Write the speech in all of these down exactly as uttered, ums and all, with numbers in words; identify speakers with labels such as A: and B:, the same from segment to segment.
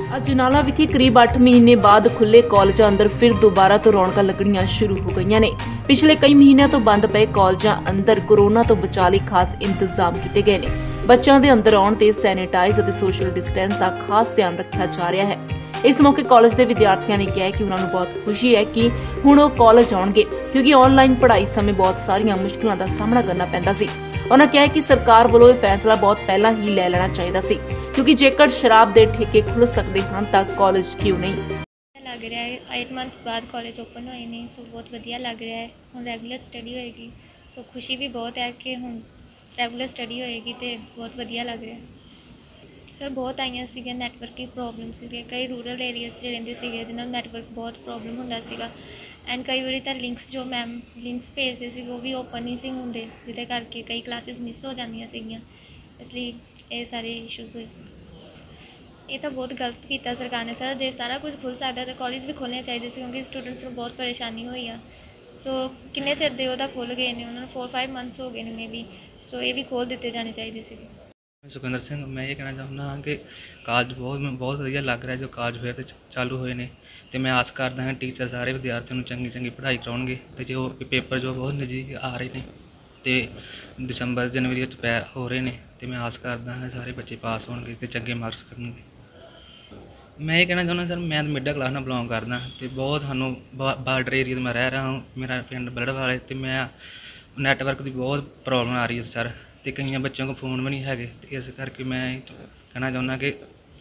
A: ਅਜਨਾਲਾ ਵਿਖੇ ਕਰੀਬ ਅੱਠ ਮਹੀਨੇ ਬਾਅਦ ਖੁੱਲੇ ਕਾਲਜਾਂ ਅੰਦਰ ਫਿਰ ਦੁਬਾਰਾ ਤੋਂ ਰੌਣਕਾਂ ਲੱਗਣੀਆਂ ਸ਼ੁਰੂ ਹੋ ਗਈਆਂ ਨੇ। ਪਿਛਲੇ ਕਈ ਮਹੀਨਿਆਂ ਤੋਂ ਬੰਦ ਪਏ ਕਾਲਜਾਂ ਅੰਦਰ ਕੋਰੋਨਾ ਤੋਂ ਬਚਾਅ ਲਈ ਖਾਸ ਇੰਤਜ਼ਾਮ ਕੀਤੇ ਗਏ ਨੇ। ਬੱਚਿਆਂ ਦੇ ਅੰਦਰ ਆਉਣ ਤੇ ਸੈਨੀਟਾਈਜ਼ ਅਤੇ ਸੋਸ਼ਲ ਡਿਸਟੈਂਸ ਦਾ ਖਾਸ ਧਿਆਨ ਰੱਖਿਆ ਜਾ ਰਿਹਾ ਹੈ। ਇਸ ਮੌਕੇ ਕਾਲਜ ਦੇ ਵਿਦਿਆਰਥੀਆਂ ਨੇ ਕਿਹਾ ਕਿ ਉਹਨਾਂ ਨੂੰ ਬਹੁਤ ਖੁਸ਼ੀ ਹੈ ਕਿ ਹੁਣ ਉਹ ਕਾਲਜ ਆਉਣਗੇ, ਕਿਉਂਕਿ ਆਨਲਾਈਨ ਪੜ੍ਹਾਈ ਸਮੇਂ ਬਹੁਤ ਸਾਰੀਆਂ ਮੁਸ਼ਕਲਾਂ ਦਾ ਸਾਹਮਣਾ ਕਰਨਾ ਪੈਂਦਾ ਸੀ। ਉਹਨਾਂ ਕਿਹਾ ਕਿ ਸਰਕਾਰ ਵੱਲੋਂ ਇਹ ਫੈਸਲਾ ਬਹੁਤ ਪਹਿਲਾਂ ਹੀ ਲੈ ਲੈਣਾ ਚਾਹੀਦਾ ਸੀ, ਕਿਉਂਕਿ ਜੇਕਰ ਸ਼ਰਾਬ ਦੇ ਠੇਕੇ ਖੁੱਲ੍ਹ ਸਕਦੇ ਹਨ ਤਾਂ ਕਾਲਜ ਕਿਉਂ ਨਹੀਂ।
B: ਲੱਗ ਰਿਹਾ ਹੈ ਅੱਠ ਮੰਥਸ ਬਾਅਦ ਕਾਲਜ ਓਪਨ ਹੋਏ ਨੇ, ਸੋ ਬਹੁਤ ਵਧੀਆ ਲੱਗ ਰਿਹਾ ਹੈ। ਹੁਣ ਰੈਗੂਲਰ ਸਟੱਡੀ ਹੋਏਗੀ, ਸੋ ਖੁਸ਼ੀ ਵੀ ਬਹੁਤ ਹੈ ਕਿ ਹੁਣ ਰੈਗੂਲਰ ਸਟੱਡੀ ਹੋਏਗੀ ਤੇ ਬਹੁਤ ਵਧੀਆ ਲੱਗ ਰਿਹਾ। ਸਰ ਬਹੁਤ ਆਈਆਂ ਸੀਗੀਆਂ ਨੈਟਵਰਕ ਦੀ ਪ੍ਰੋਬਲਮ ਸੀਗੀ, ਕਈ ਰੂਰਲ ਏਰੀਆਜ਼ 'ਚ ਰਹਿੰਦੇ ਸੀਗੇ ਜਿਨ੍ਹਾਂ ਨੂੰ ਨੈਟਵਰਕ ਬਹੁਤ ਪ੍ਰੋਬਲਮ ਹੁੰਦਾ ਸੀਗਾ। ਐਂਡ ਕਈ ਵਾਰੀ ਤਾਂ ਲਿੰਕਸ ਜੋ ਮੈਮ ਲਿੰਕਸ ਭੇਜਦੇ ਸੀ ਉਹ ਵੀ ਓਪਨ ਨਹੀਂ ਸੀ ਹੁੰਦੇ, ਜਿਹਦੇ ਕਰਕੇ ਕਈ ਕਲਾਸਿਸ ਮਿਸ ਹੋ ਜਾਂਦੀਆਂ ਸੀਗੀਆਂ। ਇਸ ਲਈ ਇਹ ਸਾਰੇ ਇਸ਼ੂਜ਼ ਹੋਏ ਸੀ। ਇਹ ਤਾਂ ਬਹੁਤ ਗਲਤ ਕੀਤਾ ਸਰਕਾਰ ਨੇ ਸਰ। ਜੇ ਸਾਰਾ ਕੁਝ ਖੁੱਲ੍ਹ ਸਕਦਾ ਤਾਂ ਕਾਲਜ ਵੀ ਖੋਲ੍ਹਣੇ ਚਾਹੀਦੇ ਸੀ, ਕਿਉਂਕਿ ਸਟੂਡੈਂਟਸ ਨੂੰ ਬਹੁਤ ਪਰੇਸ਼ਾਨੀ ਹੋਈ ਆ। ਸੋ ਕਿੰਨੇ ਚਿਰ ਦੇ ਉਹਦਾ ਖੁੱਲ੍ਹ ਗਏ ਨੇ, ਉਹਨਾਂ ਨੂੰ ਫੋਰ ਫਾਈਵ ਮੰਥਸ ਹੋ ਗਏ ਨੇ ਮੇ ਬੀ। ਸੋ ਇਹ ਵੀ ਖੋਲ੍ਹ ਦਿੱਤੇ ਜਾਣੇ ਚਾਹੀਦੇ ਸੀ।
C: ਸੁਖਿੰਦਰ ਸਿੰਘ, मैं ये कहना चाਹੁੰਦਾ ਹਾਂ ਕਿ ਕਾਲਜ ਬਹੁਤ ਬਹੁਤ ਵਧੀਆ ਲੱਗ ਰਿਹਾ ਜੋ ਕਾਲਜ ਫਿਰ ਤੇ ਚਾਲੂ ਹੋਏ ਨੇ, ਤੇ ਮੈਂ ਆਸ ਕਰਦਾ ਹਾਂ ਟੀਚਰ ਸਾਰੇ ਵਿਦਿਆਰਥੀਆਂ ਨੂੰ ਚੰਗੀ ਚੰਗੀ ਪੜ੍ਹਾਈ ਕਰਾਉਣਗੇ, ਤੇ ਜੋ ਪੇਪਰ ਜੋ ਬਹੁਤ ਨਜ਼ਦੀਕ ਆ ਰਹੇ ਨੇ ਤੇ ਦਸੰਬਰ ਜਨਵਰੀ ਵਿੱਚ ਪੈ ਹੋ ਰਹੇ ਨੇ, ਤੇ ਮੈਂ ਆਸ ਕਰਦਾ ਹਾਂ ਸਾਰੇ ਬੱਚੇ ਪਾਸ ਹੋਣਗੇ ਤੇ ਚੰਗੇ ਮਾਰਕਸ ਕਰਨਗੇ। ਮੈਂ ਇਹ ਕਹਿਣਾ ਚਾਹੁੰਦਾ ਸਰ, ਮੈਂ ਮਿਡਲ ਕਲਾਸ ਨਾਲ ਬਿਲੋਂਗ ਕਰਦਾ ਤੇ ਬਹੁਤ ਸਾਨੂੰ ਬਾਰਡਰ ਏਰੀਆ 'ਤੇ ਮੈਂ ਰਹਿ ਰਿਹਾ ਹਾਂ, ਮੇਰਾ ਪਿੰਡ ਬਲੜ ਵਾਲੇ, ਤੇ ਮੈਂ ਨੈਟਵਰਕ ਦੀ ਬਹੁਤ ਪ੍ਰੋਬਲਮ ਆ ਰਹੀ ਹੈ ਸਰ, ਤੇ ਕਈਆਂ ਬੱਚਿਆਂ ਕੋਲ ਫੋਨ ਵੀ ਨਹੀਂ ਹੈਗੇ, ਤੇ ਇਸ ਕਰਕੇ ਮੈਂ ਕਹਿਣਾ ਚਾਹੁੰਦਾ ਕਿ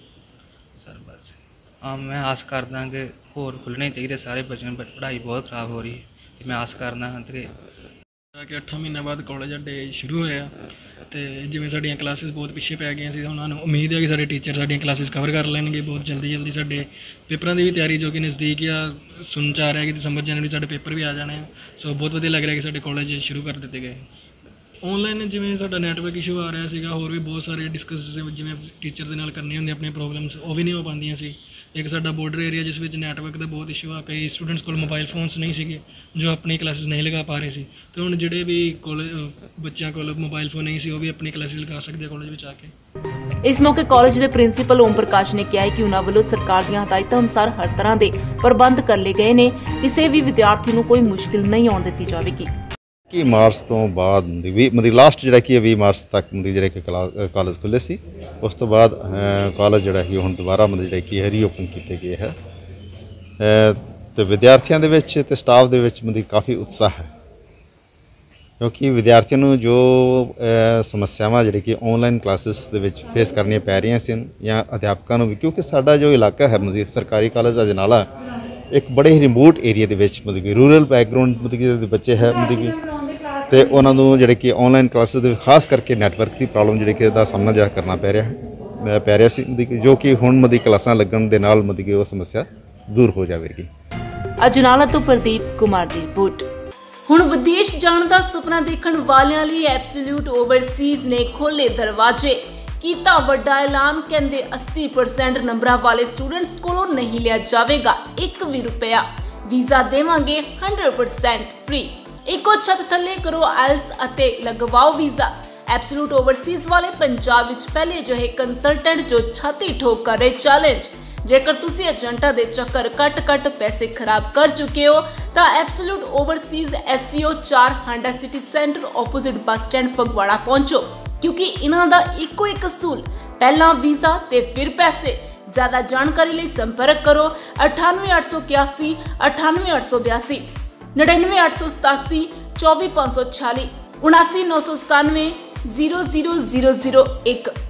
C: ਸਰ ਬਸ ਆ ਮੈਂ ਆਸ ਕਰਦਾ ਕਿ ਹੋਰ ਖੁੱਲ੍ਹਣੇ ਚਾਹੀਦੇ ਸਾਰੇ ਬੱਚਿਆਂ ਨੂੰ। ਪੜ੍ਹਾਈ ਬਹੁਤ ਖਰਾਬ ਹੋ ਰਹੀ ਹੈ, ਤੇ ਮੈਂ ਆਸ ਕਰਦਾ ਹਾਂ ਕਿ
D: ਕਿ ਅੱਠਾਂ ਮਹੀਨਿਆਂ ਬਾਅਦ ਕਾਲਜ ਸਾਡੇ ਸ਼ੁਰੂ ਹੋਏ ਆ, ਅਤੇ ਜਿਵੇਂ ਸਾਡੀਆਂ ਕਲਾਸਿਸ ਬਹੁਤ ਪਿੱਛੇ ਪੈ ਗਈਆਂ ਸੀ, ਉਹਨਾਂ ਨੂੰ ਉਮੀਦ ਹੈ ਕਿ ਸਾਡੇ ਟੀਚਰ ਸਾਡੀਆਂ ਕਲਾਸਿਸ ਕਵਰ ਕਰ ਲੈਣਗੇ ਬਹੁਤ ਜਲਦੀ ਜਲਦੀ। ਸਾਡੇ ਪੇਪਰਾਂ ਦੀ ਵੀ ਤਿਆਰੀ ਜੋ ਕਿ ਨਜ਼ਦੀਕ ਆ, ਸੁਣ 'ਚ ਆ ਰਿਹਾ ਕਿ ਦਸੰਬਰ ਜਨਵਰੀ ਸਾਡੇ ਪੇਪਰ ਵੀ ਆ ਜਾਣੇ ਆ। ਸੋ ਬਹੁਤ ਵਧੀਆ ਲੱਗ ਰਿਹਾ ਕਿ ਸਾਡੇ ਕਾਲਜ ਸ਼ੁਰੂ ਕਰ ਦਿੱਤੇ ਗਏ। ਔਨਲਾਈਨ ਜਿਵੇਂ ਸਾਡਾ ਨੈਟਵਰਕ ਇਸ਼ੂ ਆ ਰਿਹਾ ਸੀਗਾ, ਹੋਰ ਵੀ ਬਹੁਤ ਸਾਰੇ ਡਿਸਕਸ ਜਿਵੇਂ ਟੀਚਰ ਦੇ ਨਾਲ ਕਰਨੀਆਂ ਹੁੰਦੀਆਂ ਆਪਣੀਆਂ ਪ੍ਰੋਬਲਮਸ, ਉਹ ਵੀ ਨਹੀਂ ਹੋ ਪਾਉਂਦੀਆਂ ਸੀ। ਇੱਕ ਸਾਡਾ ਬਾਰਡਰ ਏਰੀਆ ਜਿਸ ਵਿੱਚ ਨੈਟਵਰਕ ਦਾ ਬਹੁਤ ਇਸ਼ੂ ਆ, ਕਈ ਸਟੂਡੈਂਟਸ ਕੋਲ ਮੋਬਾਈਲ ਫੋਨਸ ਨਹੀਂ ਸੀਗੇ ਜੋ ਆਪਣੀ ਕਲਾਸਿਸ ਨਹੀਂ ਲਗਾ ਪਾ ਰਹੇ ਸੀ, ਅਤੇ ਹੁਣ ਜਿਹੜੇ ਵੀ ਕਾਲਜ ਬੱਚਿਆਂ ਕੋਲ ਮੋਬਾਈਲ ਫੋਨ ਨਹੀਂ ਸੀ ਉਹ ਵੀ ਆਪਣੀ ਕਲਾਸਿਸ ਲਗਾ ਸਕਦੇ ਆ ਕਾਲਜ ਵਿੱਚ ਆ ਕੇ।
A: ਇਸ ਮੌਕੇ ਕਾਲਜ ਦੇ ਪ੍ਰਿੰਸੀਪਲ ਓਮ ਪ੍ਰਕਾਸ਼ ਨੇ ਕਿਹਾ ਕਿ ਉਹਨਾਂ ਵੱਲੋਂ ਸਰਕਾਰ ਦੀਆਂ ਹਦਾਇਤਾਂ ਅਨੁਸਾਰ ਹਰ ਤਰ੍ਹਾਂ ਦੇ ਪ੍ਰਬੰਧ ਕਰ ਲਏ ਗਏ ਨੇ, ਕਿਸੇ ਵੀ ਵਿਦਿਆਰਥੀ ਨੂੰ ਕੋਈ ਮੁਸ਼ਕਿਲ ਨਹੀਂ ਆਉਣ ਦਿੱਤੀ ਜਾਵੇਗੀ।
E: ਕਿ ਮਾਰਚ ਤੋਂ ਬਾਅਦ ਵੀ ਮਤਲਬ ਲਾਸਟ ਜਿਹੜਾ ਕਿ ਵੀਹ ਮਾਰਚ ਤੱਕ ਮਤਲਬ ਜਿਹੜੇ ਕਿ ਕਾਲਜ ਖੁੱਲ੍ਹੇ ਸੀ, ਉਸ ਤੋਂ ਬਾਅਦ ਕਾਲਜ ਜਿਹੜਾ ਕਿ ਹੁਣ ਦੁਬਾਰਾ ਮਤਲਬ ਜਿਹੜਾ ਕਿ ਰੀਓਪਨ ਕੀਤੇ ਗਏ ਹੈ, ਅਤੇ ਵਿਦਿਆਰਥੀਆਂ ਦੇ ਵਿੱਚ ਅਤੇ ਸਟਾਫ ਦੇ ਵਿੱਚ ਮਤਲਬ ਕਾਫੀ ਉਤਸ਼ਾਹ ਹੈ, ਕਿਉਂਕਿ ਵਿਦਿਆਰਥੀਆਂ ਨੂੰ ਜੋ ਸਮੱਸਿਆਵਾਂ ਜਿਹੜੇ ਕਿ ਔਨਲਾਈਨ ਕਲਾਸਿਸ ਦੇ ਵਿੱਚ ਫੇਸ ਕਰਨੀਆਂ ਪੈ ਰਹੀਆਂ ਸੀ, ਜਾਂ ਅਧਿਆਪਕਾਂ ਨੂੰ ਵੀ, ਕਿਉਂਕਿ ਸਾਡਾ ਜੋ ਇਲਾਕਾ ਹੈ ਮਤਲਬ ਸਰਕਾਰੀ ਕਾਲਜ ਅਜਨਾਲਾ ਇੱਕ ਬੜੇ ਹੀ ਰਿਮੋਟ ਏਰੀਆ ਦੇ ਵਿੱਚ ਮਤਲਬ ਕਿ ਰੂਰਲ ਬੈਕਗਰਾਊਂਡ ਮਤਲਬ ਕਿ ਬੱਚੇ ਹੈ ਮਤਲਬ ਕਿ, ਅਤੇ ਉਹਨਾਂ ਨੂੰ ਜਿਹੜੇ ਕਿ ਔਨਲਾਈਨ ਕਲਾਸਿਸ ਦੇ ਖਾਸ ਕਰਕੇ ਨੈਟਵਰਕ ਦੀ ਪ੍ਰੋਬਲਮ ਜਿਹੜੀ ਕਿ ਦਾ ਸਾਹਮਣਾ ਜ਼ਿਆਦਾ ਕਰਨਾ ਪੈ ਰਿਹਾ ਹੈ ਪੈ ਰਿਹਾ ਸੀ, ਮਤਲਬ ਕਿ ਜੋ ਕਿ ਹੁਣ ਮਤਲਬ ਕਲਾਸਾਂ ਲੱਗਣ ਦੇ ਨਾਲ ਮਤਲਬ ਕਿ ਉਹ ਸਮੱਸਿਆ ਦੂਰ ਹੋ ਜਾਵੇਗੀ।
A: ਅਜਨਾਲਾ ਤੋਂ ਪ੍ਰਦੀਪ ਕੁਮਾਰ ਦੀ ਰਿਪੋਰਟ।
F: ਹੁਣ ਵਿਦੇਸ਼ ਜਾਣ ਦਾ ਸੁਪਨਾ ਦੇਖਣ ਵਾਲਿਆਂ ਲਈ ਐਬਸੋਲੂਟ ਓਵਰਸੀਜ਼ ਨੇ ਖੋਲੇ ਦਰਵਾਜ਼ੇ। ਕੀਤਾ ਵੱਡਾ ਐਲਾਨ, ਕਹਿੰਦੇ अस्सी परसेंट ਨੰਬਰਾਂ ਵਾਲੇ ਸਟੂਡੈਂਟਸ ਕੋਲੋਂ ਨਹੀਂ ਲਿਆ ਜਾਵੇਗਾ ਇੱਕ ਵੀ ਰੁਪਇਆ। ਵੀਜ਼ਾ ਦੇਵਾਂਗੇ सौ परसेंट ਫ੍ਰੀ। ਇੱਕੋ ਛੱਤ ਥੱਲੇ ਕਰੋ ਆਇਲਸ ਅਤੇ ਲਗਵਾਓ ਵੀਜ਼ਾ। ਐਬਸੋਲੂਟ ਓਵਰਸੀਜ਼ ਵਾਲੇ ਪੰਜਾਬ ਵਿੱਚ ਪਹਿਲੇ ਜਿਹੇ ਕੰਸਲਟੈਂਟ ਜੋ ਛਾਤੀ ਠੋਕ ਕਰ ਰਹੇ ਚੈਲੰਜ। ਜੇਕਰ ਤੁਸੀਂ ਏਜੰਟਾਂ ਦੇ ਚੱਕਰ ਕੱਟ ਕੱਟ ਪੈਸੇ ਖਰਾਬ ਕਰ ਚੁੱਕੇ ਹੋ ਤਾਂ ਐਬਸੋਲੂਟ ਓਵਰਸੀਜ਼ ਐਸਸੀਓ ਚਾਰ Honda city centre opposite bus stand Phagwara ਪਹੁੰਚੋ, ਕਿਉਂਕਿ ਇਹਨਾਂ ਦਾ ਇੱਕੋ ਇੱਕ ਅਸੂਲ, ਪਹਿਲਾਂ ਵੀਜ਼ਾ ਤੇ ਫਿਰ ਪੈਸੇ। ਜ਼ਿਆਦਾ ਜਾਣਕਾਰੀ ਲਈ ਸੰਪਰਕ ਕਰੋ ਅਠਾਨਵੇਂ ਅੱਠ ਸੌ ਇक्यासी ਅਠਾਨਵੇਂ ਅੱਠ ਸੌ ਬਿਆਸੀ, ਨੜਿਨਵੇਂ ਅੱਠ ਸੌ ਸਤਾਸੀ ਚੌਵੀ ਪੰਜ ਸੌ ਛਿਆਲੀ, ਉਨਾਸੀ ਨੌ ਸੌ ਸਤਾਨਵੇਂ ਜ਼ੀਰੋ ਜ਼ੀਰੋ ਜ਼ੀਰੋ ਜ਼ੀਰੋ ਇੱਕ।